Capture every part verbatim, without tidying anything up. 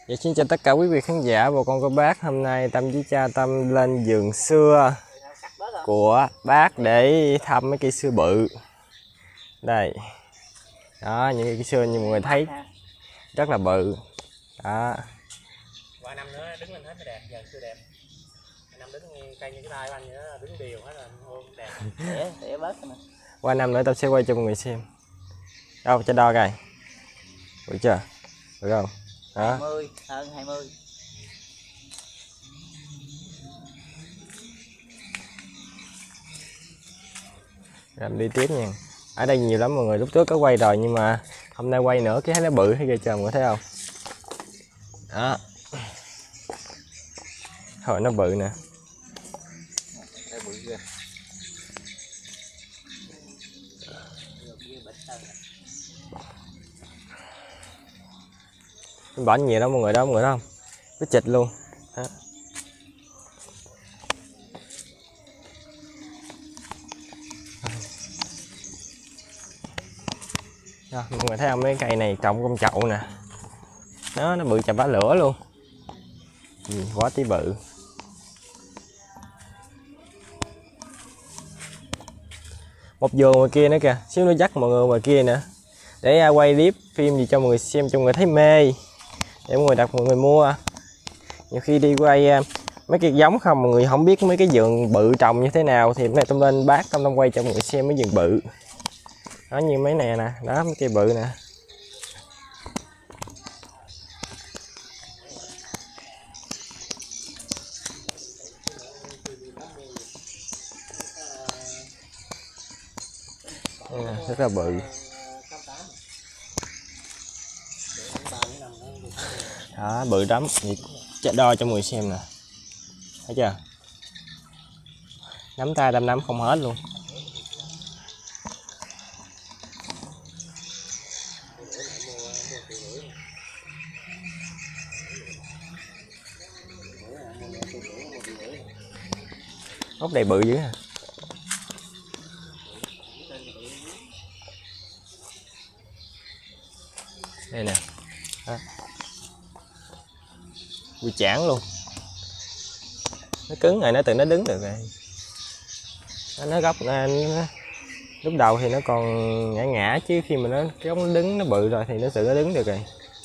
Dạ, xin chào tất cả quý vị khán giả và con cô bác. Hôm nay Tâm với cha Tâm lên vườn sưa của bác để thăm mấy cây sưa bự. Đây. Đó, những cây sưa như mọi người thấy rất là bự. Đó. Qua năm nữa đứng lên hết mới đẹp, giờ chưa đẹp. Năm đứng cây như cái tay của anh nữa, đứng đều hết rồi, không đẹp. Để để bớt nè. Qua năm nữa Tâm sẽ quay cho mọi người xem. Đâu, cho đo coi. Được chưa? Được không? Đó. hai mươi, hơn hai mươi. Làm đi tiếp nha. Ở đây nhiều lắm mọi người, lúc trước có quay rồi nhưng mà hôm nay quay nữa cái thấy nó bự hay ghê trời, mọi người thấy không? Đó. Thôi nó bự nè. Bỏ nhiều đó mọi người, đó mọi người thấy không? Nó chịch luôn. Đó. Đó, mọi người thấy không, mấy cây này trồng trong chậu nè. Đó, nó bự chà bá lửa luôn. Ừ, quá tí bự. Một vườn ngoài kia nữa kìa, xíu nữa dắt mọi người ngoài kia nữa. Để quay clip phim gì cho mọi người xem, cho mọi người thấy mê. Để mọi người đặt mọi người mua. Nhiều khi đi quay mấy cái giống không, mọi người không biết mấy cái vườn bự trồng như thế nào thì hôm nay Tâm lên bác Tâm Tâm quay cho mọi người xem mấy vườn bự. Đó, như mấy này nè, đó mấy cây bự nè. Nè, rất là bự. Đó, bự lắm. Chạy đo cho mọi người xem nè. Thấy chưa? Nắm tay Tâm nắm không hết luôn. Gốc này bự dữ à. Đây nè. Đó. Bị chản luôn. Nó cứng rồi, nó tự nó đứng được rồi. Nó, nó gốc nó, nó, lúc đầu thì nó còn ngã ngã chứ khi mà nó cái gốc nó đứng nó bự rồi thì nó tự nó đứng được rồi.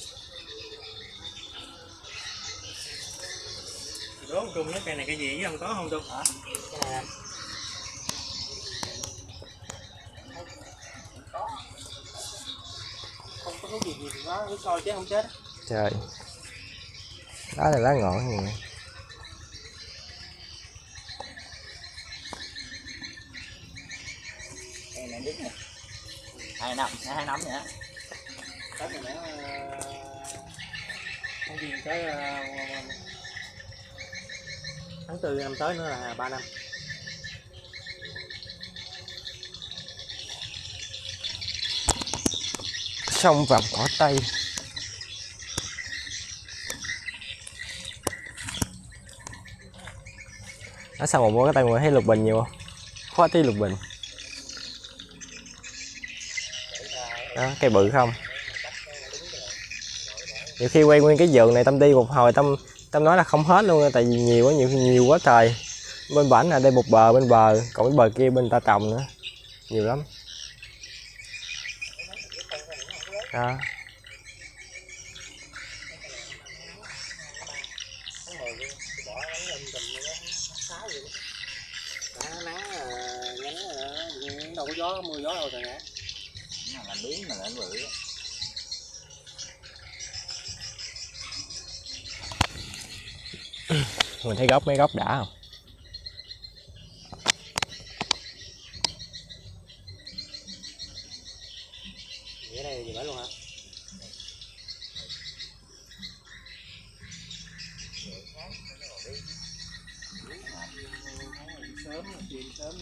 Đố Trung cái cây này cái gì chứ không có không Trung? Hả? Cái này không có cái gì gì thì nó cứ coi chứ không chết. Trời. Đó là lá ngọn gì nè. Cây này đứt nè. Hai năm, hai năm nữa. Tết này nữa không gì tới tháng tư năm tới nữa là ba năm. Sông vàm cỏ Tây. Ở sao mà mua cái tay người thấy lục bình nhiều không? Khó tí lục bình. Đó, cây bự không? Nhiều khi quay nguyên cái vườn này Tâm đi một hồi Tâm Tâm nói là không hết luôn, tại vì nhiều quá, nhiều nhiều quá trời. Bên bển là đây một bờ bên bờ, còn cái bờ kia bên ta trồng nữa. Nhiều lắm. Đó. Đâu có gió, mưa gió đâu rồi nè. Nó là biến mà lại bự. Mình thấy gốc mấy gốc đã không? Ở đây gì luôn hả? Sớm, sớm.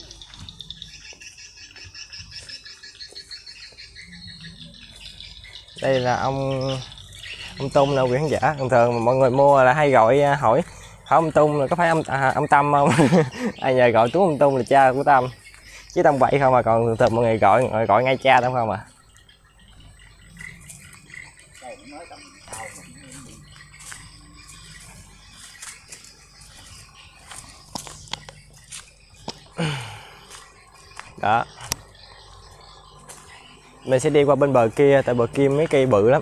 Đây là ông ông Tung nè quý khán giả. Thường thường mọi người mua là hay gọi hỏi hỏi ông Tung là có phải ông à, ông Tâm không? Ai nhờ gọi chú ông Tung là cha của Tâm. Chứ Tâm bậy không mà, còn thường thường mọi người gọi gọi, gọi ngay cha Tâm không à. Đó. Mình sẽ đi qua bên bờ kia, tại bờ kia mấy cây bự lắm.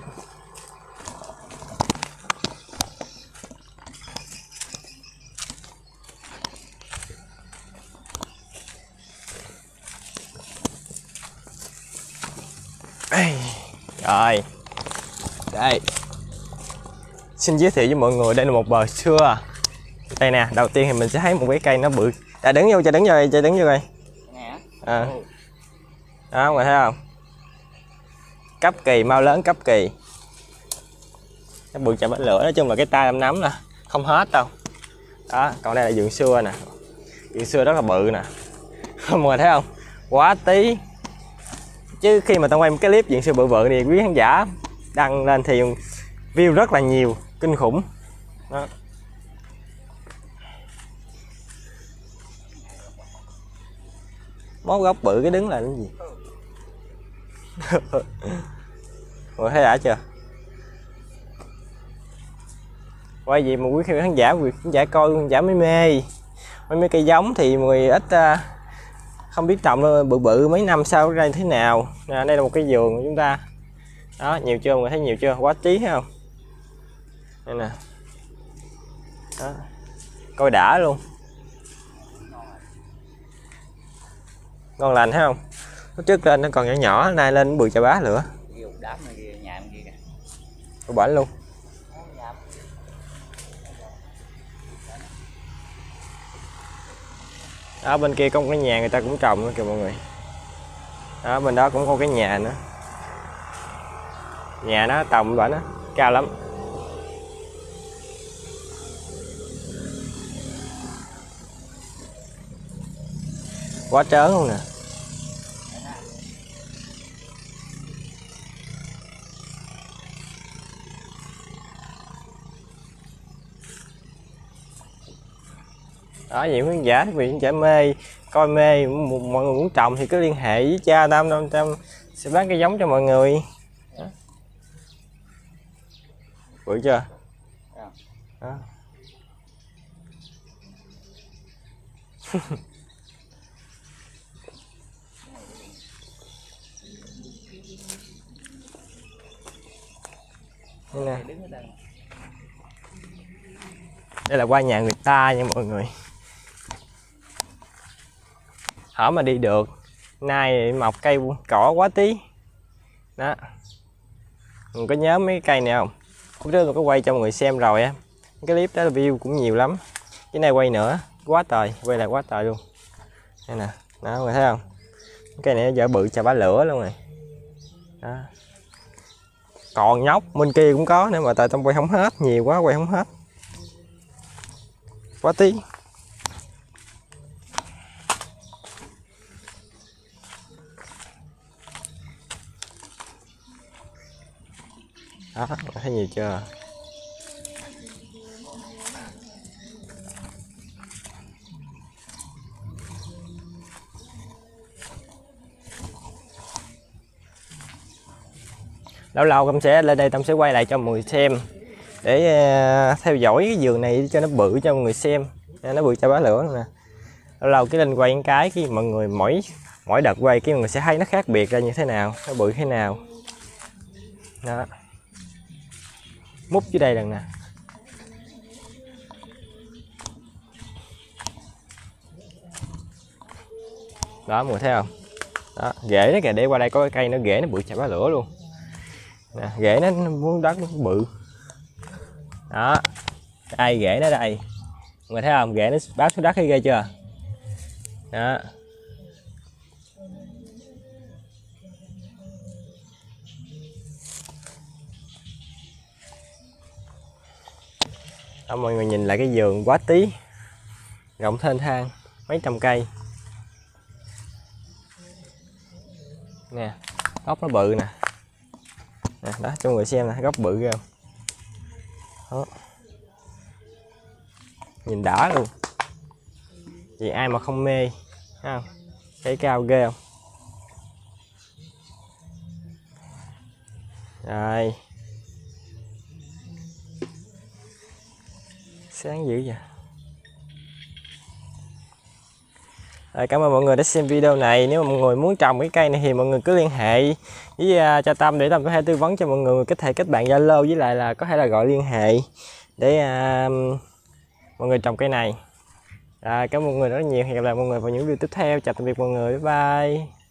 Rồi. Đây. Xin giới thiệu với mọi người, đây là một bờ xưa. Đây nè, đầu tiên thì mình sẽ thấy một cái cây nó bự. À, đứng vô, cho đứng vô đây, cho đứng vô đây. À. Đó, mọi người thấy không? Cấp kỳ, mau lớn cấp kỳ. Nó bự chà bá lửa, nói chung là cái tay em nắm nè, không hết đâu. Đó, còn đây là vườn xưa nè. Vườn xưa rất là bự nè. Mọi người thấy không? Quá tí. Chứ khi mà tao quay một cái clip vườn xưa bự bự thì quý khán giả đăng lên thì view rất là nhiều, kinh khủng. Đó. Món gốc bự cái đứng là cái gì? Mọi người thấy đã chưa? Quay gì mà quý khán giả, quý khán giả coi, khán giả mới mê. Mấy mấy cây giống thì mọi người ít uh, không biết trồng bự bự mấy năm sau ra thế nào. À, đây là một cái vườn của chúng ta. Đó, nhiều chưa, mọi người thấy nhiều chưa? Quá trí thấy không? Đây nè. Đó. Coi đã luôn. Ngon lành thấy không? Lúc trước lên nó còn nhỏ nhỏ, nay lên bự chà bá nữa. Có bển luôn. Đó, bên kia có một cái nhà người ta cũng trồng nữa kìa mọi người. Đó, bên đó cũng có cái nhà nữa. Nhà nó tầm bển nó cao lắm. Quá trớn luôn nè. Đó, nhiều khán giả quý khán giả mê, coi mê, mọi người muốn trồng thì cứ liên hệ với cha Tam, Tam, Tam sẽ bán cái giống cho mọi người. Đó. Bự chưa? Đó. Đây nè. Đây là qua nhà người ta nha mọi người. Hở mà đi được. Nay mọc cây cỏ quá tí. Đó. Mình có nhớ mấy cây này không? Lúc trước tôi có quay cho mọi người xem rồi á. Cái clip đó là view cũng nhiều lắm. Cái này quay nữa, quá trời, quay lại quá trời luôn. Đây nè, đó mọi người thấy không? Cây này giờ bự chà bá lửa luôn rồi. Đó. Còn nhóc bên kia cũng có nữa mà tại tao quay không hết, nhiều quá quay không hết. Quá tí. Đó, thấy nhiều chưa? Lâu lâu Tâm sẽ lên đây, Tâm sẽ quay lại cho mọi người xem để uh, theo dõi cái vườn này cho nó bự cho mọi người xem. Nó bự cho bá lửa nè. Lâu lâu cái lên quay cái cái mọi người mỗi mỗi đợt quay cái mọi người sẽ thấy nó khác biệt ra như thế nào, nó bự thế nào. Đó. Múc dưới đây lần nè. Đó mọi người thấy không? Đó, rễ nó kìa, để qua đây có cái cây nó rễ nó bự chà bá lửa luôn. Nè, rễ nó muốn đất nó bự. Đó. Đây rễ nó đây. Mọi người thấy không? Rễ nó bám xuống đất thấy ghê chưa? Đó. Đó, mọi người nhìn lại cái vườn quá tí, rộng thênh thang, mấy trăm cây. Nè, gốc nó bự nè. Nè, đó cho mọi người xem nè, gốc bự ghê không? Đó. Nhìn đã luôn. Vì ai mà không mê, thấy không? Cây cao ghê không? Rồi. Sáng dữ vậy. À, cảm ơn mọi người đã xem video này. Nếu mà mọi người muốn trồng cái cây này thì mọi người cứ liên hệ với uh, cho Tâm để Tâm có thể tư vấn cho mọi người, có thể kết bạn Zalo với lại là có thể là gọi liên hệ để uh, mọi người trồng cây này. À, cảm ơn mọi người rất nhiều. Hẹn gặp lại mọi người vào những video tiếp theo. Chào tạm biệt mọi người. Bye bye.